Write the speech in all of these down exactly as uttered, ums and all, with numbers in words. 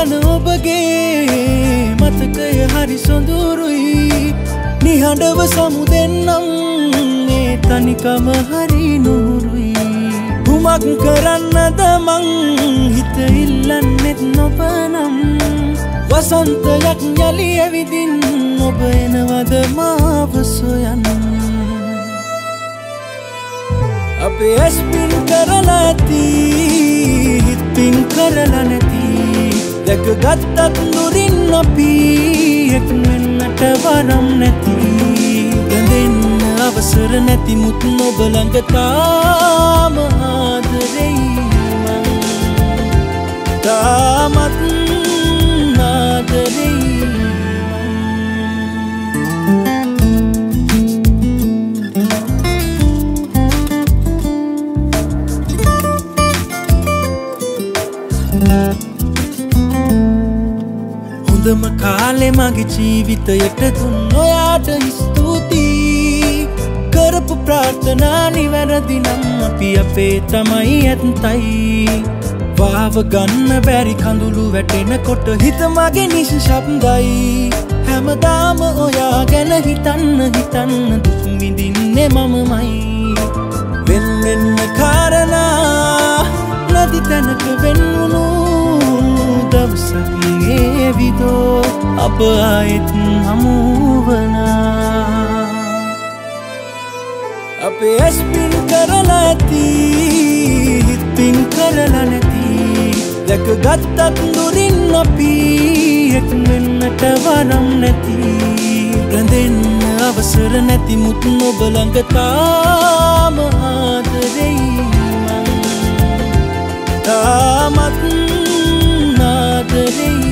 යන ඔබගේ මතකය හරි සොඳුරුයි නිහඬව සමුදෙන්නම් ඒ තනිකම හරි නුරුයි කුමක් කරන්නද මං හිත ඉල්ලන්නෙත් නොබනම් වසන්තයක් යලි ඇවිදින් ඔබ එනවද මාව සොයන්න අපේ ඇස් පින් කරලා ඇති හිත පින් කරලා නැති දැකගත්තත් නුරින් අපි එක් වෙන්නට වරම් නැති දෙන්න අවසර නැති මුත් ඔබ ළඟ තාම ආදරෙයි මං තාමත් ආදරෙයි හොඳම කාලේ මගේ ජීවිතයට දුන්න ඔයාට ස්තුතියි කරපු ප්‍රාර්ථනා නිවැරදි නම් අපි අපේ තමයි ඇත්තයි වාව ගන්න බැරි කඳුළු වැටෙනකොට හිත මගේ නිශ්ශබ්දයි හැමදාම ඔයා ගැන හිතන්න හිතන්න දුක් විඳින්නේ මමමයි වෙන වෙන කාරණා නැති තැනක වෙන්නුණු දවසක් ඒවිදෝ අප ආයෙත් හමුවනා අපේ ඇස් පින් කරලා ඇති හිත පින් කරලා නැති දැකගත්තත් නුරින් අපි එක් වෙන්නට වරම් නැති රැඳෙන්න අවසර නැති මුත් ඔබ ළඟ තාම ආදරෙයි මං තාමත් ආදරෙයි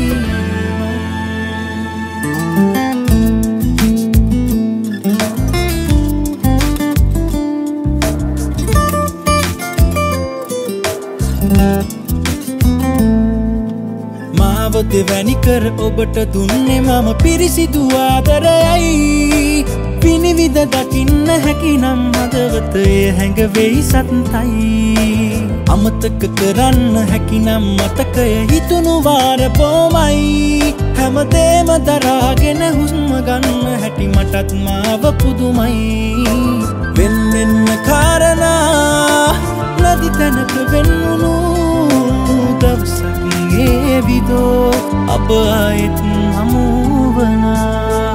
මාව දෙවැනි කර ඔබට දුන්නේ මම පිරිසිදු ආදරයයි පිනිවිද දකින්න හැකිනම් හදවතේ හැඟවෙයි සත්‍යයි අමතක කරන්න හැකිනම් මතකය හිතුණු වාර බොමයි හැමදේම දරාගෙන හුස්ම ගන්න හැටි මටත් මාව පුදුමයි වෙන වෙන කාරණා නැති තැනක වෙන්නුණු දවසක් ඒවිදෝ අප ආයෙත් හමුවනා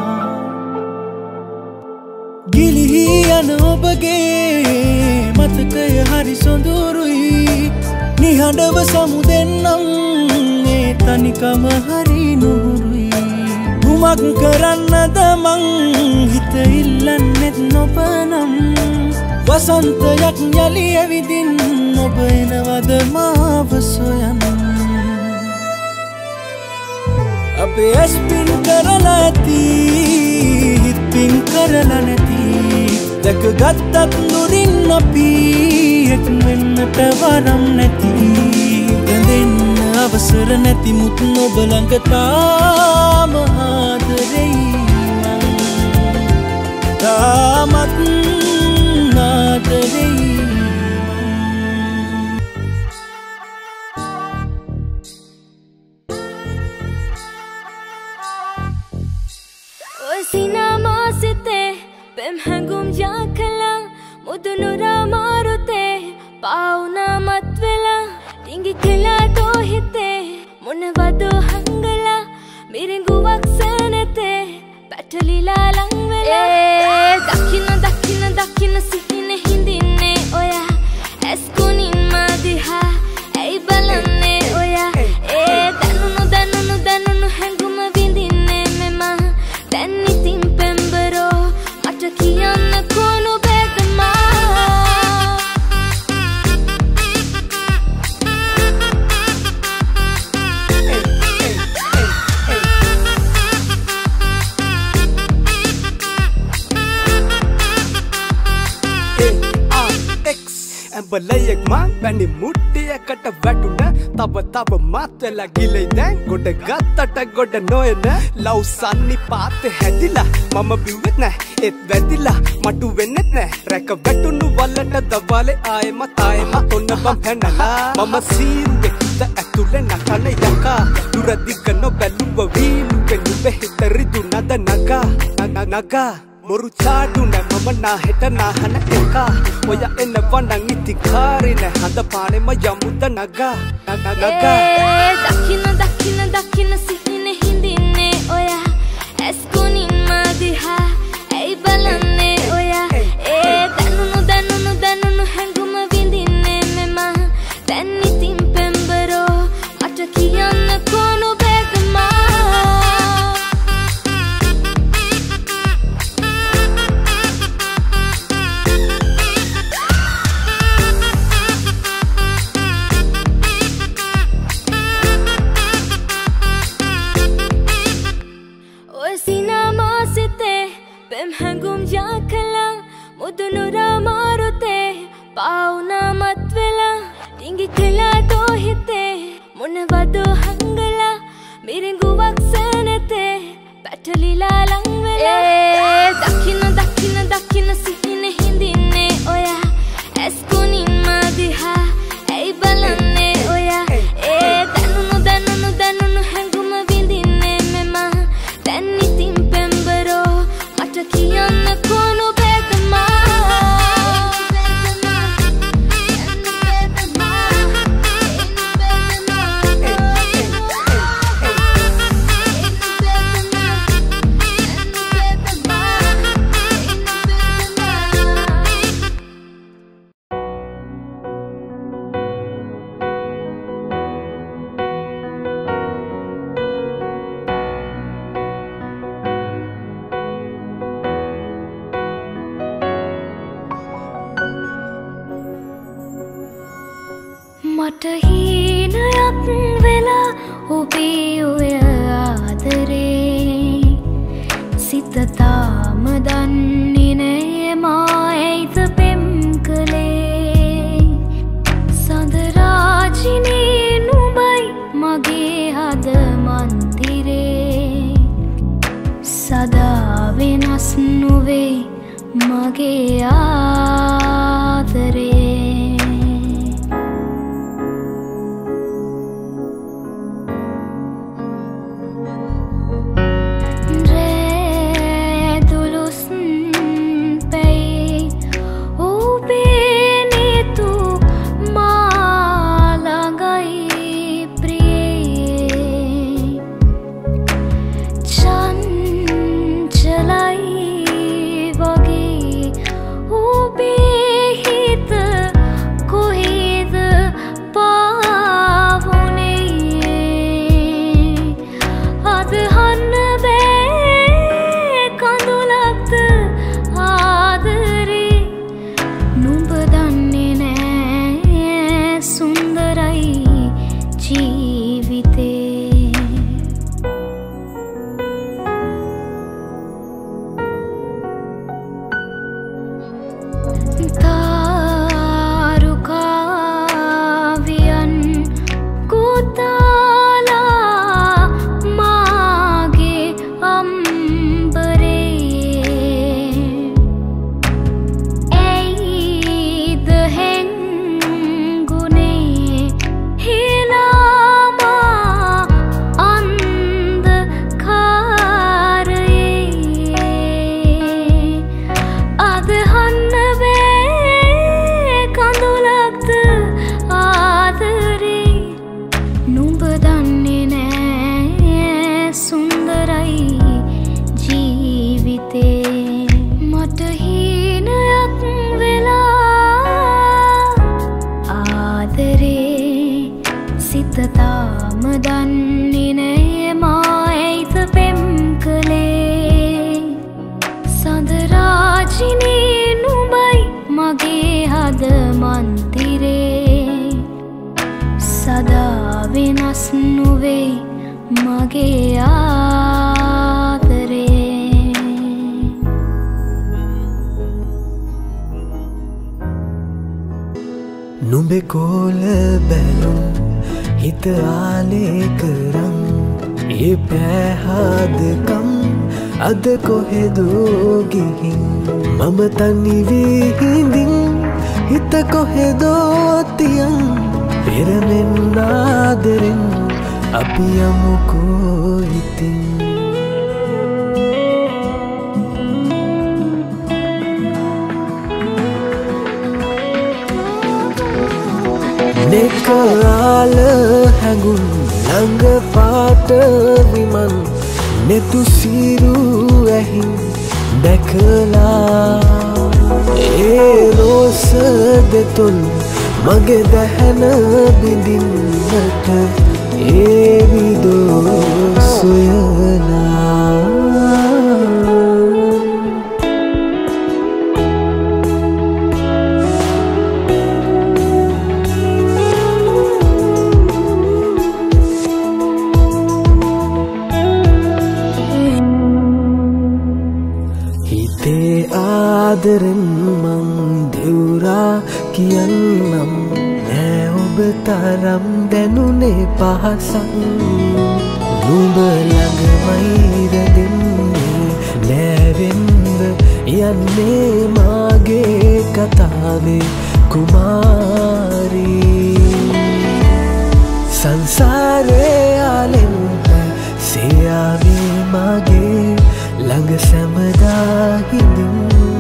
ගිලිහි යන ඔබගේ මතකය හරි සොඳුරුයි නිහඬව සමුදෙන්නම් ඒ තනිකම හරි නුරුයි කුමක් කරන්නද මං හිත ඉල්ලන්නෙත් නොබනම් වසන්තයක් යලි ඇවිදින් ඔබ එනවද මාව සොයන්න අපේ ඇස් පින් කරලා ඇති හිත පින් කරලා නැති දැකගත්තත් නුරින් අපි එක් වෙන්නට වරම් නැති දෙන්න අවසර නැති මුත් ඔබ ළඟ තාම ආදරෙයි මං තාමත් ආදරෙයි Pem hangum jakala mudunura marute pauna matvela tingi kela to hite munavadu hangala miringu waksanete patalila langvela eh dakina dakina dakina sihine hindinne oya eskunin madiha ei balanne oya eh danunu danunu danunu hangum vindinne mema dannitin pembero Kiyan kono bedma Ambalayak mang bani muttiyakata vatuna taba taba matwela gilai dan goda gattata goda noyana law sanni paate hadila mama biwet na et vedila matu wennet na reka vatunu wallata dawale aaye mataye ma onna bam phenala mama siiruge හිත ඇතුලේ නටන යකා දුරදිග නොබැලුව වීලුවේ නුඹ හිත රිදුනද නගා නගා මොරු චාඩු නැ මම නාහෙට නාහන එකා ඔය එනවා නම් ඉතින් කාරේ නැ හඳ පානෙම යමුද නගා නගා දකින්න දකින්න දකින්න සිහිනේ හිඳින්නේ ඔයා ඇස්කොනින් මදිහා ඇයි බලන්නේ ඔයා ඒ දනුණු දනුණු දනුණු හැඟුම විඳින්නේ මෙම දැන් ඉතින් පෙම්බරෝ මට කියන්න කොනු බෙදමා hangum yakala mudunura marute pauna matvela dingi kala do hite munwadu hangala miringu waksanete patalila langwela e dakina dakina dakina sihine hindinne oya eskunin madiha ei balanne oya e danunu danunu danunu hangum vindinne mema dannitin pembaro කියන්න කොනු බෙදමා මට හීනයක් වෙලා ඔබේ ඔය ආදරේ සිත තාම දන්නේ නෑ මා ඇයිද පෙම් කළේ සඳ රාජිනේ නුඹයි මගේ හද මන්දිරේ සදා වෙනස් නොවේ මගේ ආදරේ නුඹේ කෝල බැලුම් හිත ආලේ කරන් ඒ පැහැදකම් අද කොහෙදෝ ගිහින් මම තනි වී හිඳින් හිත කොහෙදෝ තියන් පෙරමෙන් ආදරෙන් අපි යමුකෝ ඉතින් නෙකාල හැඟුම් ළඟ පාට විමන් නෙතු සිරු ඇහින් දැකලා ඒ රෝස දෙතුන් මගේ දැහැන බිඳින්නට ඒ විදෝ සොයලා ආදරෙන් මං දෙවුරා කියන්නම් නෑ ඔබ තරම් දැනුනේ පහසක් නුඹ ළඟමයි රැඳෙන්නේ නැවෙන්ද යන්නේ මාගේ කතාවේ කුමාරී සංසාරේ ආලෙන්ට සියාවේ මාගේ ළඟ සැමදා හිඳින්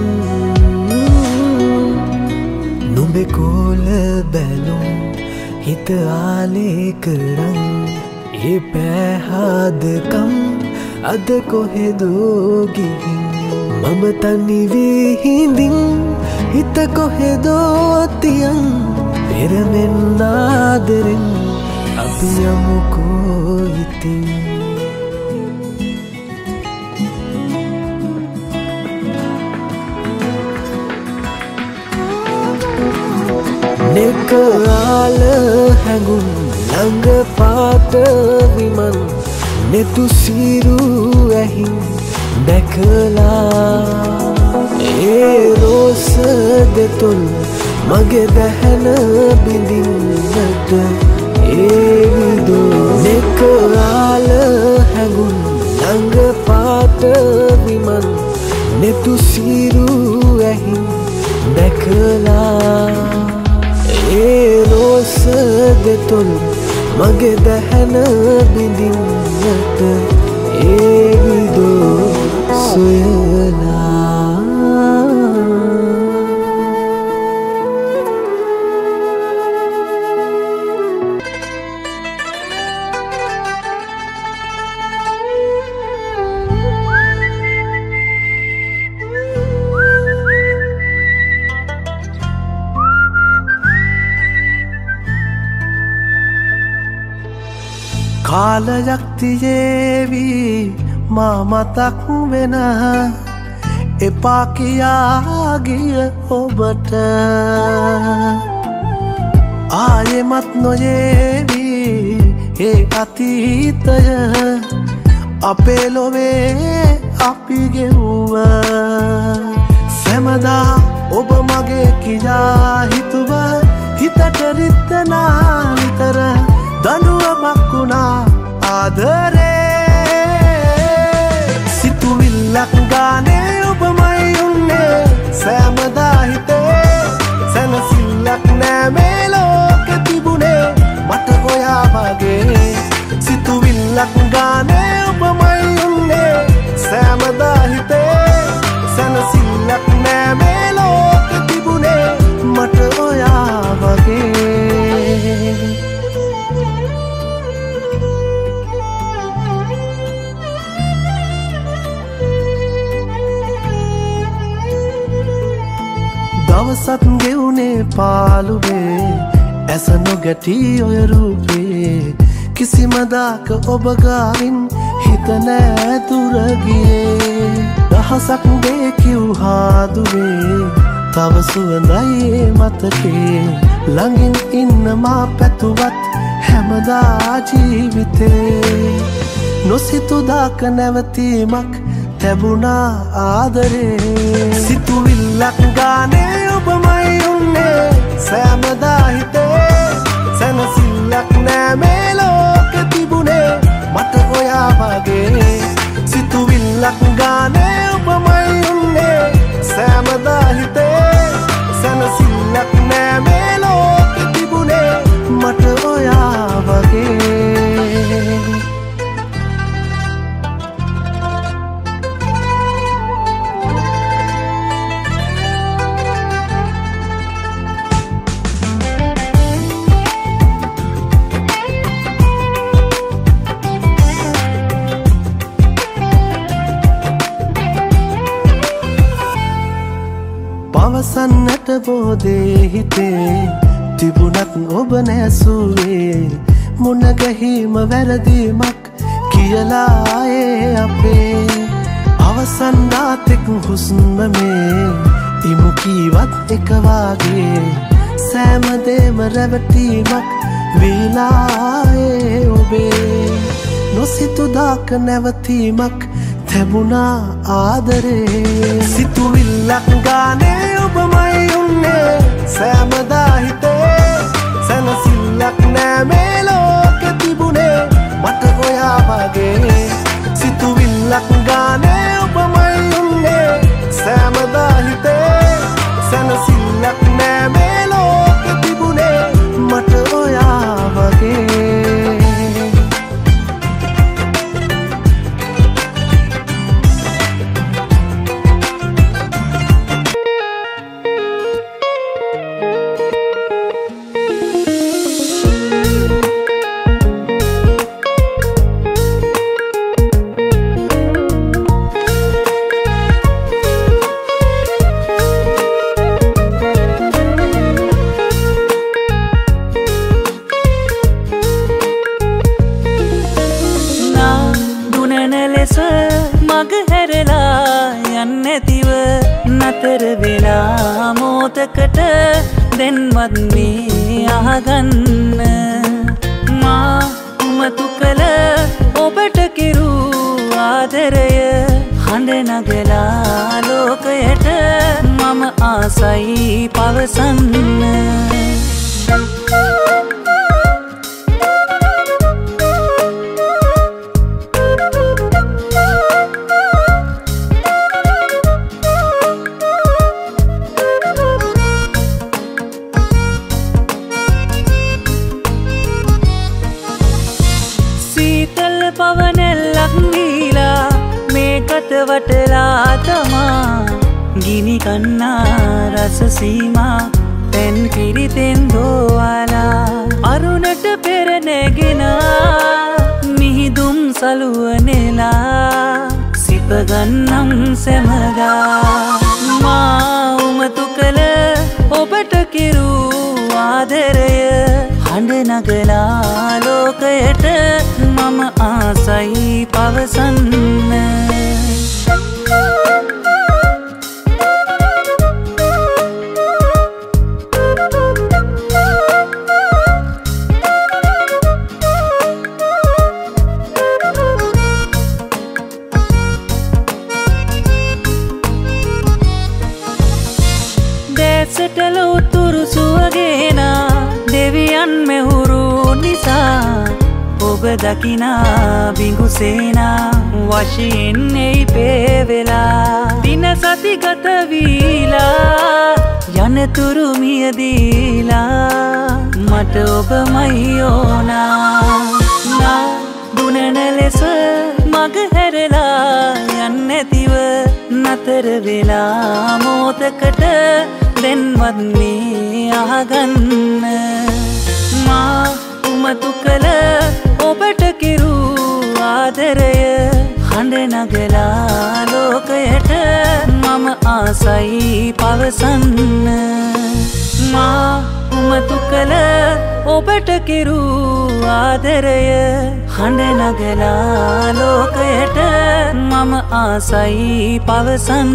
නුඹේ කෝල බැලුම් හිත ආලේ කරන් ඒ පැහැදකම් අද කොහෙදෝ ගිහින් මම තනි වී හිඳින් හිත කොහෙදෝ තියන් පෙරමෙන් ආදරෙන් අපි යමුකෝ ඉතින් නෙකාල හැඟුම් ළඟ පාට විමන් නෙතු සිරු ඇහින් දැකලා ඒ රෝස දෙතුන් මගේ දැහැන බිඳින්නට ඒ විදෝ නෙකාල හැඟුම් ළඟ පාට විමන් නෙතු සිරු ඇහින් දැකලා ඒ රෝස දෙතුන් මගේ දැහැන බිඳින්නට ඒ විදෝ සොයලා කාලයක් තියේවි මා මතක් වෙන එපා කියා ගිය ඔබට ආයෙමත් නොයේවි ඒ අතීතය අපේ ලොවේ අපි ගෙවුවා සැමදා ඔබ මගේ කියා හිතුව හිතට රිද්දනා විතර දනුවමක් වුණා ආදරේ සිතුවිල්ලක් ගානේ ඔබමයි උන්නේ සෑමදා හිතේ සැනසිල්ලක් නෑ මේ ලෝකෙ තිබුණේ මට ඔයා වගේ සිතුවිල්ලක් ගානේ ඔබමයි උන්නේ සෑමදා හිතේ සැනසිල්ලක් නෑ මේ ලෝකෙ තිබුණේ මට ඔයා වගේ දවසත් ගෙවුනේ පාළුවේ ඇස නොගැටි ඔය රූපේ කිසිම දාක ඔබ ගාවින් හිත නෑ දුර ගියේ දහසක් දේ කිව්හා දුවේ තව සුවඳයි මතකේ ළඟින් ඉන්න මා පැතුවත් හැමදා ජීවිතේ නොසිතු දාක නැවතීමක් ලැබුණා ආදරේ සිතුවිල්ලක් ගානේ ඔබමයි උන්නේ සෑමදා හිතේ සැනසිල්ලක් නෑ මේ ලෝකෙ තිබුණේ මට ඔයා වගේ සිතුවිල්ලක් ගානේ ඔබමයි උන්නේ සෑමදා හිතේ සැනසිල්ලක් නෑ මේ ලෝකෙ තිබුණේ මට ඔයා වගේ පවසන්නට බෝදේ හිතේ තිබුණත් ඔබ නැසුවේ මුණ ගැහිම වැරදීමක් කියලා ඒ අපේ අවසන් රාතෙක් හුස්ම මේ ඉමු කීවත් එක වාගේ සෑම දේම රැවටීමක් වීලායේ ඔබේ නොසිතු දාක නැවතීමක් තැබුණා ආදරේ සිතුවිල්ලක් ගානේ ඔබමයි උන්නේ සෑමදා හිතේ සැනසිල්ලක් නෑ මේ ලෝකෙ තිබුණේ මට ඔයා වගේ සිතුවිල්ලක් ගානේ ඔබමයි උන්නේ සෑමදා හිතේ සැනසිල්ලක් නෑ මේ ලෝකෙ තිබුණේ මට ඔයා වගේ දෙන්වත් මේ අහගන්න මා උමතු කළ ඔබට කිරු ආදරය හඬ නගලා ලෝකයට මම ආසයි පවසන්න වටලා තමා ගිනි කන්නා රස සීමා පෙන් පිරිතෙන් දෝවාලා අරුණට පෙර නැගෙනා මිහිදුම් සලුවනෙලා සිප ගන්නම් සැමදා මා උමතු කළ ඔබට කිරු ආදරය හඬ නගලා ලෝකයට මම ආසයි පවසන්න දැසටල උතුරු සුවගේනා දෙවියන් මෙහුරු නිසා ඔබ දකිනා බිඟුසේනා වශයෙන් එයි පේවෙලා දින සති ගත වීලා යනතුරු මියදීලා මට ඔබමයි ඕනා නා දුනන ලෙස මග හැරලා යන්නැතිව නතර වෙලා මෝතකට දෙන්වත් මේ අහගන්න මා උමතු කළ ඔබට කිරු ආදරය හඬ නගලා ලෝකයට මම ආසයි පවසන්න මා උමතු කළ ඔබට කිරු ආදරය හඬ නගලා ලෝකයට මම ආසයි පවසන්න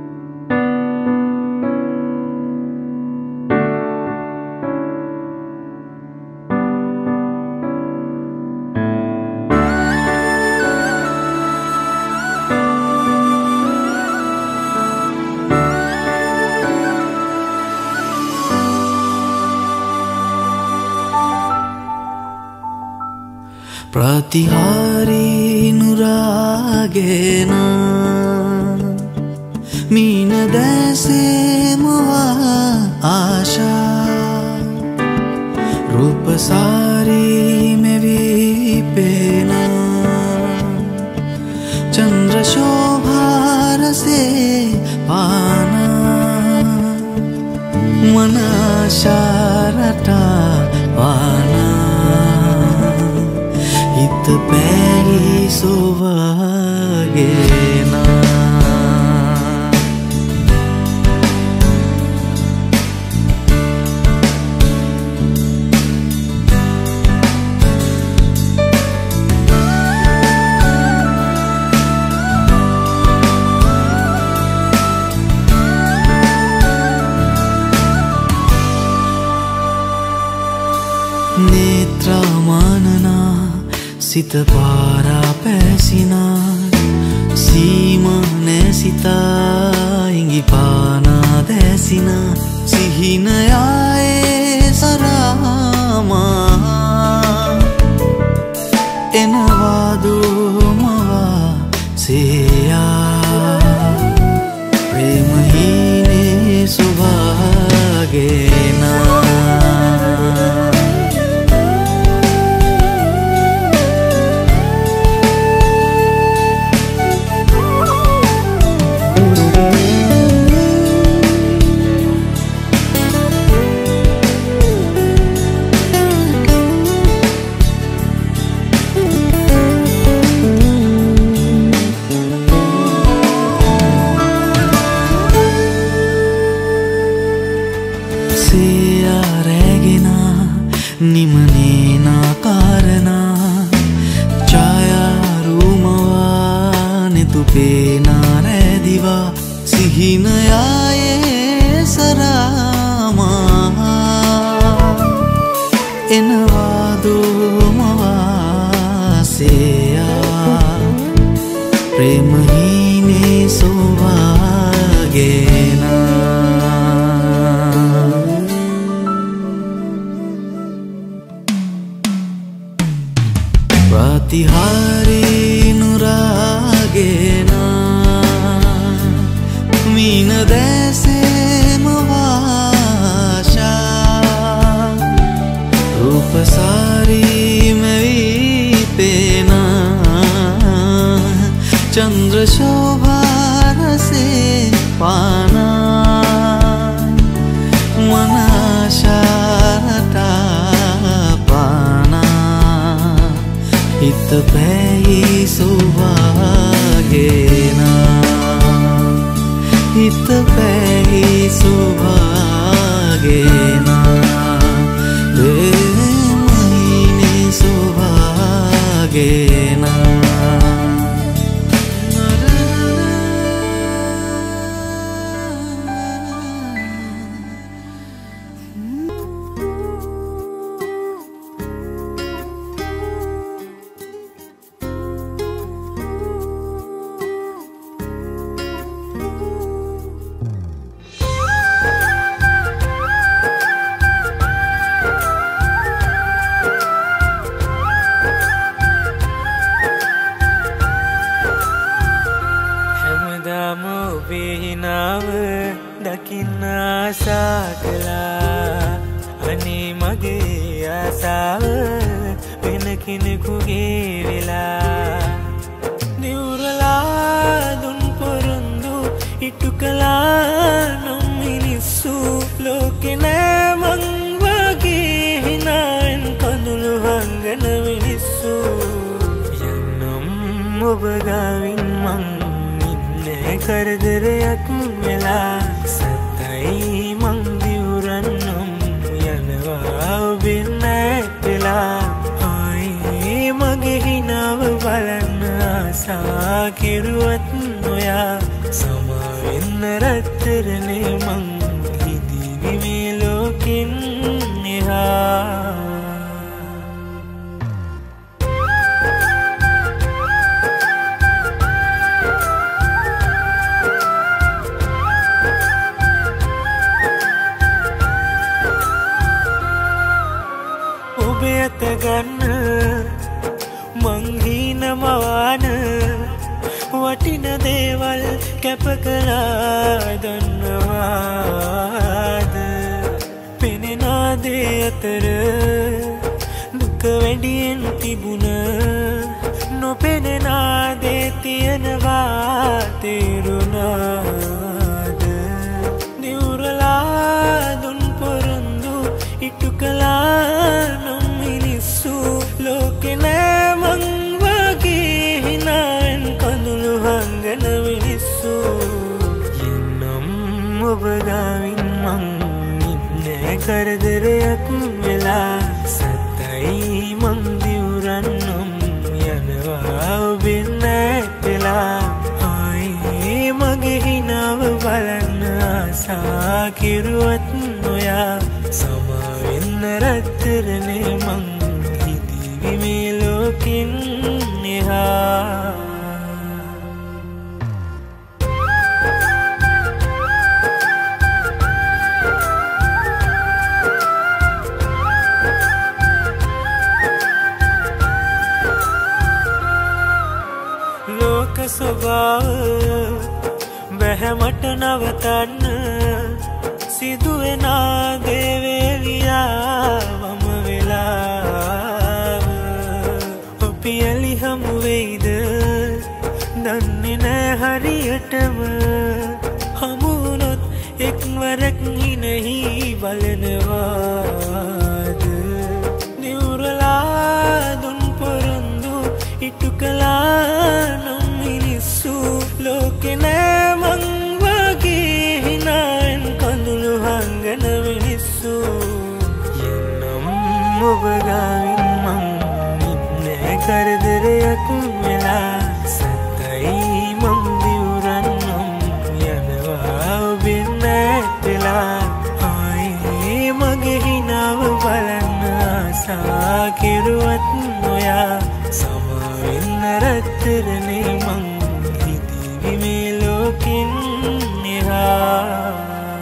ප්‍රතිහාරී නුරාගෙන මීන දැසේ මොවා ආශා රූප रूपसारी में विपेना चंद्र शोभा रसे पाना मन आशारटा वाना हित पैगी सोवागेना नेत्रा मानना सित पारा पैसिना सीमा ने सिता इंगी पाना देसिना सिहिन आए सरामा एनवादो मवा सेया प्रेम हीने सुभागेना निमनेना कारना छाया रूमवाने तुपेना रे दिवा सिहिन आए सरामा एनवादो मवासेया प्रेम हीने सोवागेना प्रतिहारी नुरागेना मीन देसे मवाशा रूपसारी में विपेना चंद्र शोभा रसे पाना मन आशारटा पाना हित पैगी सोभागेना हित पैगी सोभागेना प्रेम हीने सोभागेना දකින්න ආසා කළා අනේ මගේ ආසාව වෙන කෙනෙකුගේ වෙලා නිවුරලා දුන් පොරොන්දු ඉටු කළා නම් මිනිස්සු ලෝකේ නෑ මං වගේ හිනාවෙන් කඳුළු හංගන මිනිස්සු යන්නම් ඔබ ගාවින් මං කරදරයක් වෙලා සතයි මං දිවුරන්නම් යනවා ඔබෙන් නැටලා ආයි මගේ හිනාව බලන්න ආසා කෙරුවත් නොයා සමාවෙන්න රත්තරනේ මං හිදිවි මේ ලෝකෙන් එහා ගන්න මං හීනමවාන වටින දේවල් කැප කළා දන්නවාද පෙනෙන දේ අතර වැඩියෙන් තිබුණ නොපෙනෙන දේ තියෙනවා තේරුණාද නිවුරලා දුන් පොරොන්දු ඉටු කළා නම් මිනිස්සු ලෝකෙ නෑ මං වගේ හිනාවෙන් කඳුළු හංගන මිනිස්සු එන්නම් ඔබ ගාවින් මං ඉන්නේ කරදරයක් වෙලා සතයි මං දිවුරන්නම් යනවා ඔබෙන් නැතලා ආයේ මගේ හිනාව බලන්න ආසා කිරුවත් නොයා සමාවෙන්න රත්තරනේ මං හිතීවි මේ ලෝකෙන් එහා ස්වභාව බැහැමට නවතන්න සිදුවෙන දේවේලියා මම වෙලාව ඔපියලි හමු වෙයිද දන්නේ නෑ හරියටම හමු වුණොත් එක්වරක් හිනෙහි බලනවාද නිවුරලා දුන් පොරොන්දු ඉටු කළා ලෝකෙ නෑ මං වගේ හිනාවෙන් කඳුළු හංගන මිනිස්සු එන්නම් ඔබ ගාවින් මං ඉන්නේ කරදරයක් වෙලා සතයි මං දිවුරන්නම් යනවා ඔබෙන් නැතලා ආයේ මගේ හිනාව බලන්න ආසා කෙරුවත් නොයා සමාවෙන්න රත්තරනේ මං මේ ලෝකෙන් එහා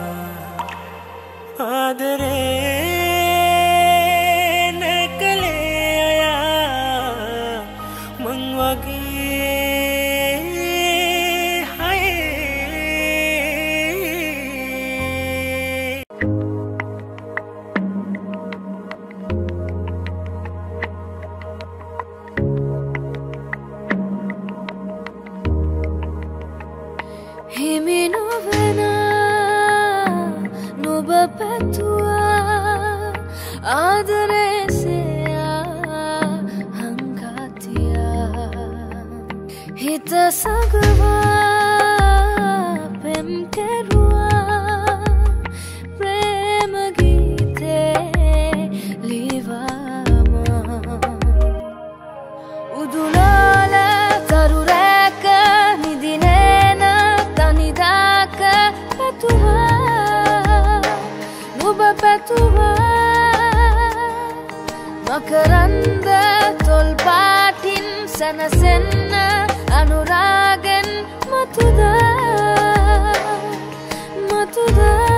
ආදරේ නැකලේ අයා මං වගේ හයේ හිමි නොවන නොබ පැතුවා ආදරේසයා හංකාතියා හිත සගවා පෙම් කෙරුවා ප්‍රේම ගීතේ ලිවාමා උදුලාල තරුරැක නිදිනේන තනිදාක පැතුවා නුබ පැතුවා මකරන්ද තොල් පාටින් සැනසෙන්න අනුරාගෙන් මතුදා මතුදා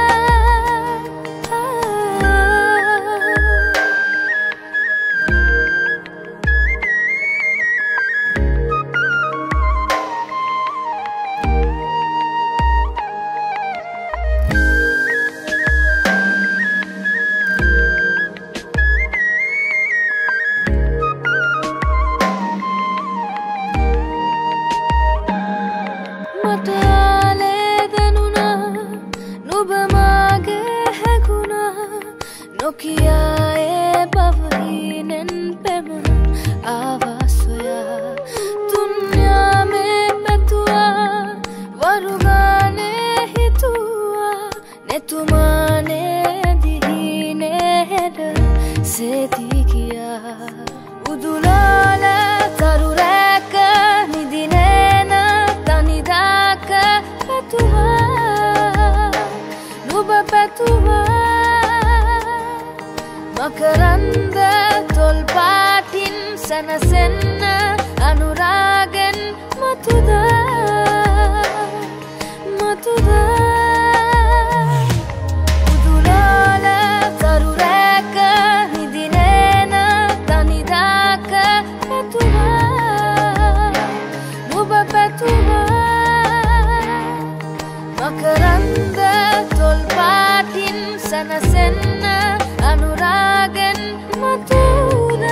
නොකියායේ බවහිනෙන් පෙමුණ ආවාසොයා තුන්යාමේ පැතුවා වරුගානේ හිතුවා නෙතුමානේ දිහිනේ හෙඩ සේදී කියා උදුලාල තරුරැක නිදිනේන තනිදාක පැතුවා නුබ පැතුවා මකරන්ද තොල් පාටින් සැනසෙන්න අනුරාගෙන් මතුදා මතුදා උදුලාල තරුරැක නිදිනේන තනිදාක පැතුවා නුබ පැතුවා මකරන්ද තොල් පාටින් සැනසෙන්න අනුරාගෙන් මතුදා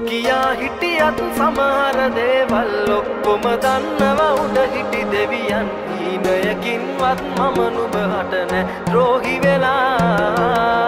නොකියා හිටියත් සමහර දේවල් ඔක්කොම දන්නවා උඩ හිටි දෙවියන් හීනයකින්වත් මම නුඹහට නැ ද්‍රෝහි වෙලා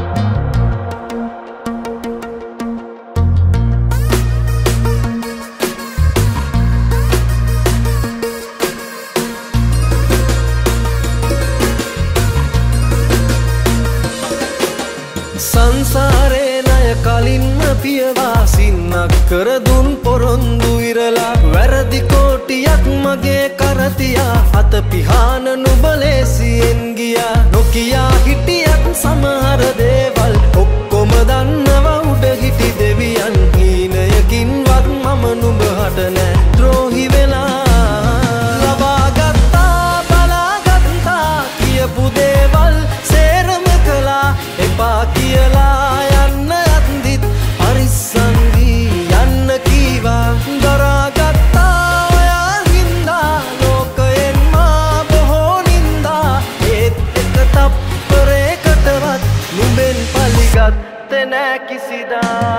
සංසාරේ ණය කලින්ම පියවාසින්නක් කර දුන් පොරොන්දු ඉරලා වැරදි කෝටියක් මගේ කර තියා අත පිහාන නුඹ ලේසියෙන් ගියා නොකියා හිටියත් සමහර දේවල් ඔක්කොම දන්නවා උඩ හිටි දෙවියන් හීනයකින්වත් මම නුඹහට නෑ ද්‍රෝහි වෙලා ලබාගත්තා බලාගත්තා කියපු දේවල් සේරම කළා එපා කියලා යන්න යද්දිත් පරිස්සම් වී යන්න කීවා දරාගත්තා ඔයා හින්දා ලෝකයෙන් මා බොහෝ නින්දා ඒත් එක තප්පරයකටවත් නුඹෙන් පලිගත්තේ නෑ කිසිදා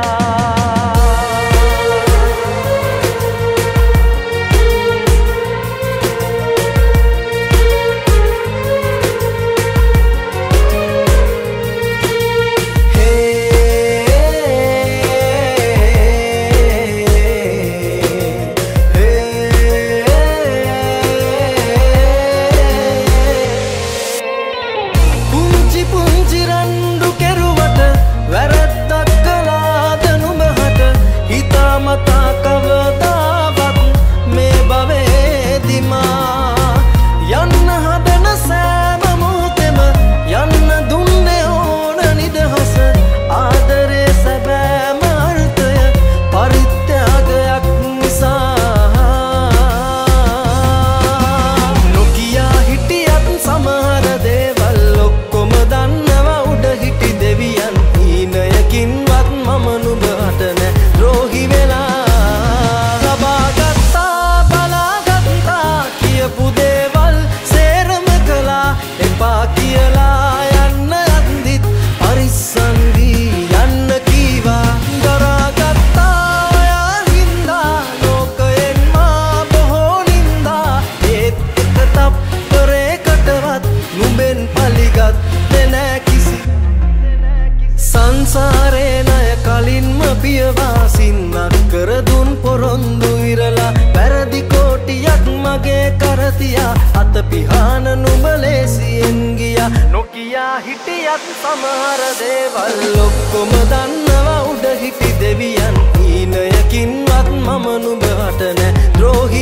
සංසාරේ ණය කලින්ම පියවාසින්නක් කර දුන් පොරොන්දු ඉරලා වැරදි කෝටියක් මගේ කර තියා අත පිහාන නුඹ ලේසියෙන් ගියා නොකියා හිටියත් සමහර දේවල් ඔක්කොම දන්නවා උඩ හිටි දෙවියන් හීනයකින්වත් මම නුඹට නැ ද්‍රෝහි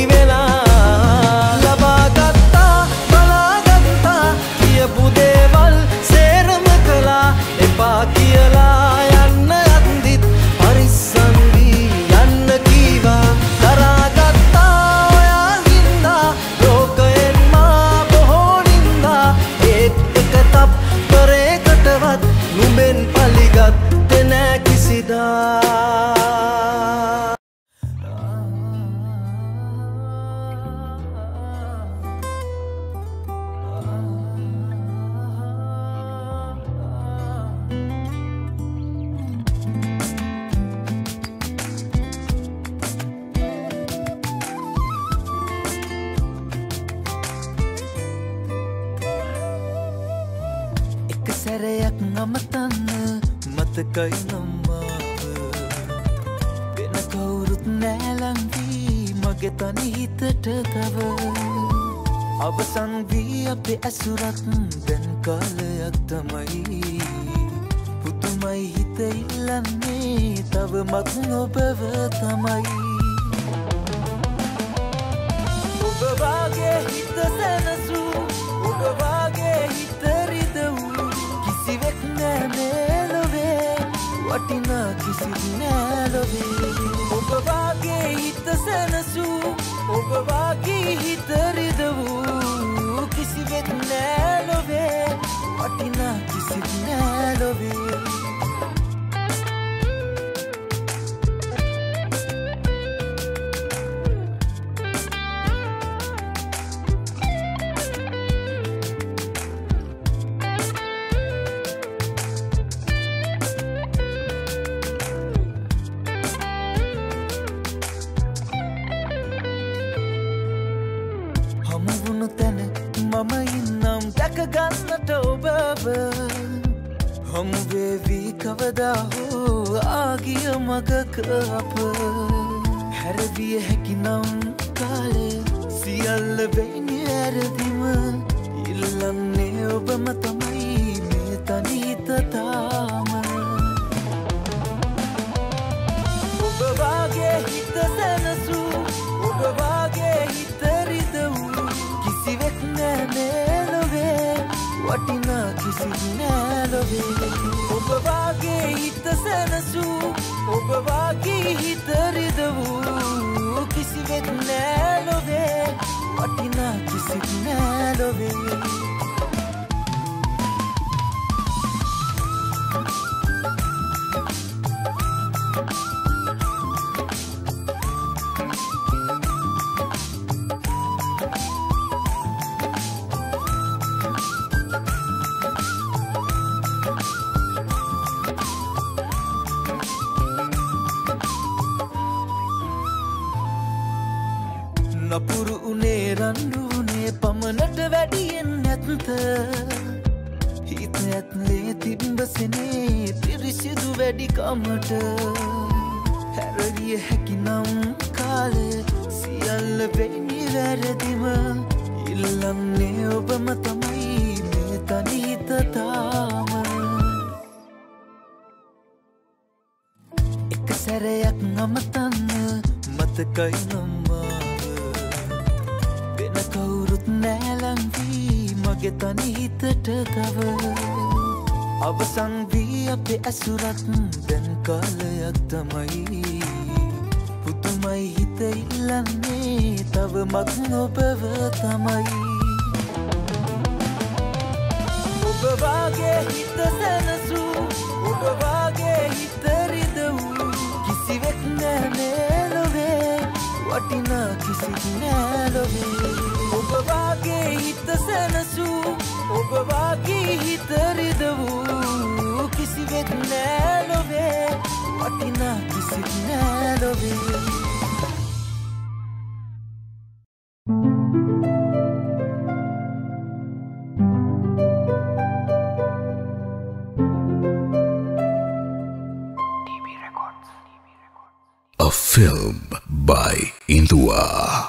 වෙලා ලබාගත්තා බලාගත්තා කියපු දේවල් සේරම කළා එපා කියලා යන්න යද්දිත් පරිස්සම් වී යන්න කීවා දරාගත්තා ඔයා හින්දා ලෝකයෙන් මා බොහෝ නින්දා ඒත් එක තප්පරයකටවත් නුඹෙන් පලිගත්තේ නෑ කිසිදා සැරයක් නමතන්න මතකයි නම්මාව වෙන කවුරුත් නෑලංවී මගේ තනි හිතට තව අවසන් වී අපේ ඇසුරත් දැන් කාලයක් තමයි පුදුමයි හිත ඉල්ලන්නේ තවමත් ඔබව තමයි ඔබ වාගේ හිත සැනසූ ඔබ වාගේ හිත රිදවූ කිසිවෙක් නෑ මේ ලොවේ වටිනා කිසිත් නෑ ලොවේ ඔබ වාගේ හිත සැනසූ ඔබ වාගේ හිත රිදවූ කිසිවෙක් නෑ ලොවේ වටිනා කිසිත් නෑ ලොවේ ඔබ හම් වේවි කවදා හෝ ආගිය මගක අප හැරවිය හැකි නම් කාලේ සියල්ල වෙන්නේ ඇරදිම ඉල්ලන්නේ ඔබම තමයි මේ තනිත තාම ඔබ වාගේ හිත සැනසූ ඔබ වාගේ හිත රිදවූ කිසිවෙක් නෑ මේ ලොවේ වටිනා කිසිත් නෑ ලොවේ ඔබ වාගේ හිත සැනසූ ඔබ වාගේ හිත රිදවූ කිසිවෙක් නෑ ලොවේ වටිනා කිසිත් නෑ ලොවේ නපුරු උනේ රණ්ඩු උනේ පමණට වැඩියෙන් නැත්ත හිත ඇත්ලේ තිබ්බසනේ පිරිසිදු වැඩි කමට හැරවිය හැකි නම් කාලේ සියල්ල වෙන්නේ වැරදිම ඉල්ලන්නේ ඔබම තමයි මේ තනිත තාම එක සැරයක් නමතන්න මතකයි නම් කවුරුත් නෑලංවී මගේ තනි හිතට තව අවසන් වී අපේ ඇසුරත් දැන් කාලයක් තමයි පුදුමයි හිත ඉල්ලන්නේ තවමත් ඔබව තමයි ඔබ වාගේ හිත සැනසූ ඔබ වාගේ හිත රිදවූ කිසිවෙක් නෑ මේ ලොවේ වටිනා කිසිත් නෑ ලොවේ ඔබ වාගේ හිත සැනසූ ඔබ වාගේ හිත රිදවූ කිසිවෙක් නෑ ලොවේ වටිනා කිසිත් නෑ ලොවේ A film by Indua.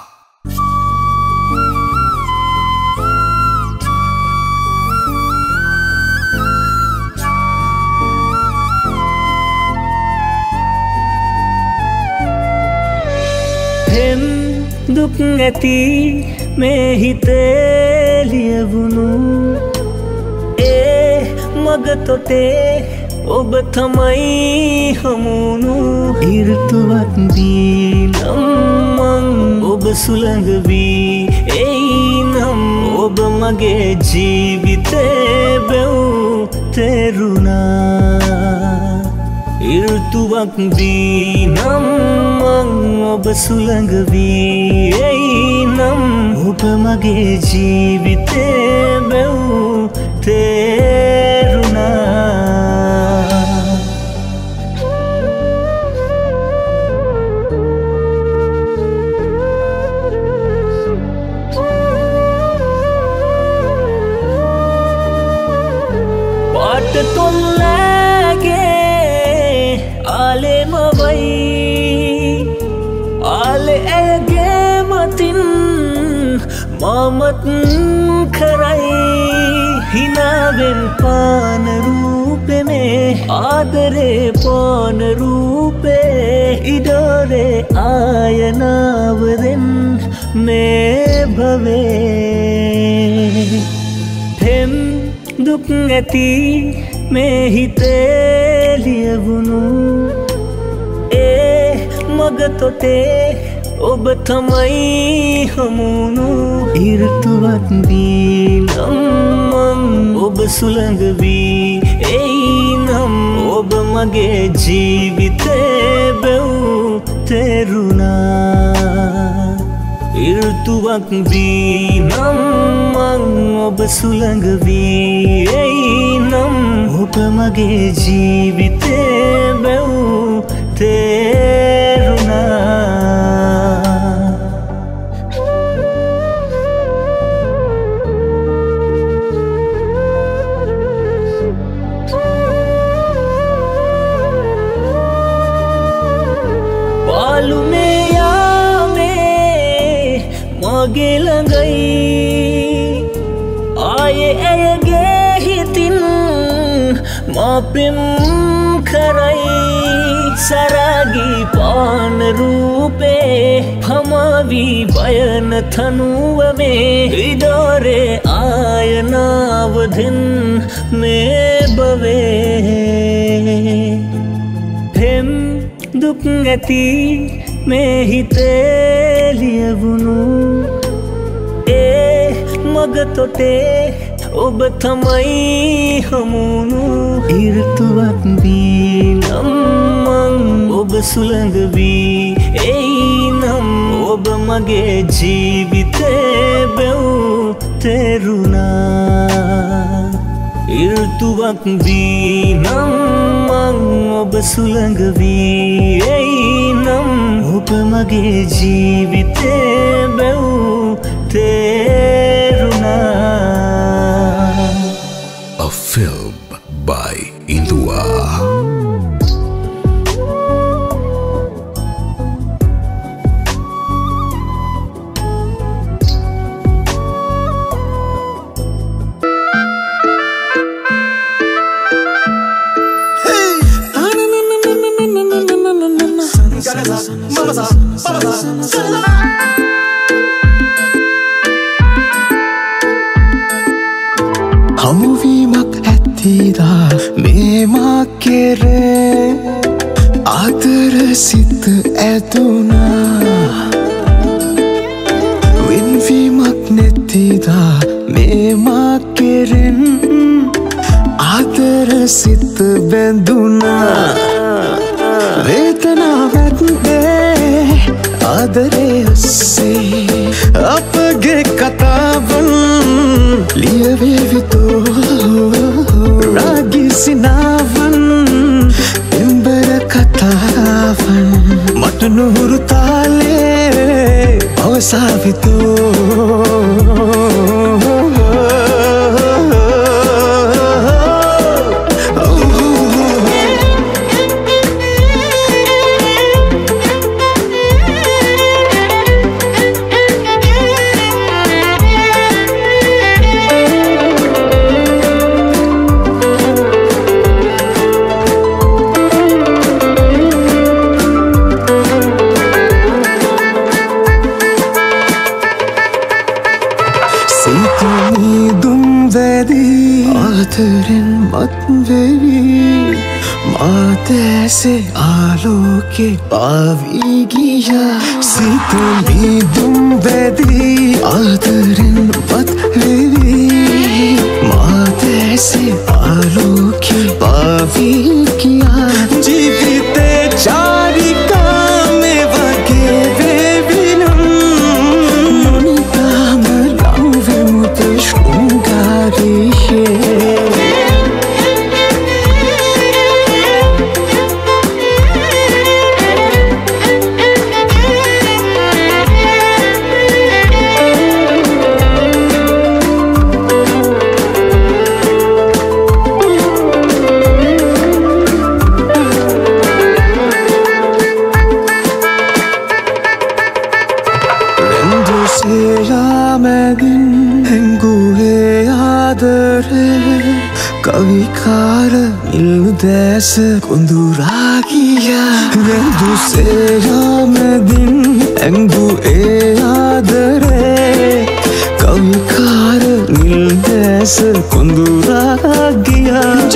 Hem duk ngati me hite liyavunu e magatote ඔබ තමයි හමුණු ඉර්තුවත් දීනම් මං ඔබ සුළඟ වී එයි නම් ඔබ මගේ ජීවිතේ බැව් තෙරුණා ඉර්තුවක් දීනම් මං ඔබ සුළඟ වී එයි නම් ඔබ මගේ ජීවිතේ බැව් තෙරුණා තොල්ලගේ ආලේ මවයි ආලේ ඇගේ මතින් මමත් කරයි හිනාවෙන් පාන රූපේ මේ ආදරේ පාන රූපේ ඉඩෝරේ ආයනාවරෙන් මේ භවේ හෙම් දුක් නැති මේ හිතේ ලියවුණු ඒ මගතොටේ ඔබ තමයි හමුණු ඉර්තුවත් දීනම් මං ඔබ සුළඟ වී එයි නම් ඔබ මගේ ජීවිතේ බැව් තෙරුණා ඉර්තුවක් දීනම් මං ඔබ සුළඟ වී එයි නම් ඔබ මගේ ජීවිතේ බැව් තෙරුණා මගේ ළඟයි ආයේ ඇයගේ හිතින් මා පෙම් කරයි සරාගී පාන රූපේ හමාවි බයන තනුව මේ ඉදෝරේ ආයනාවදෙන් මේ බවේ පෙම් දුක් ඇති මේ හිතේ ලියවුණු ඒ මග තොටේ ඔබ තමයි හමුණු ඉර්තුවක් වී නම් මං ඔබ සුළඟ වී එයි නම් ඔබ මගේ ජීවිතේ බැව් තෙරුණා ඉර්තුවක් වී නම් මං ඔබ සුළඟ වී එයි නම් ඔබ මගේ ජීවිතේ බැව් තෙරුණා. A film by Indua. හමුවීමක් ඇත්තිදා මේ මා කෙරේ ආදර සිත ඇතුනා වෙන්වීමක් නැතිදා මේ මා කෙරෙන් ආදර සිත බැඳුනා වේදනාවක් දේ ආදරේ ඔස්සේ අපගේ කතාවන් ලියවේවිතෝ රාගී සිනාවන් එම්බර කතාවන් මට නුහුරු තාලේ අවසාවිතෝ आदरें मत वेवी माते आलोके पावीगिया सीतली दुम वेदी आदरें मत वेवी माते आलोके पावीगिया जीविते चारिका में वगे वेविनम मुनिता मलावे मुत शृंगारी कविकार निर्देश कुंदुरागिया वेंदु से राम दिन एंगु ए आदरे कविकार निर्देश कुंदुरागिया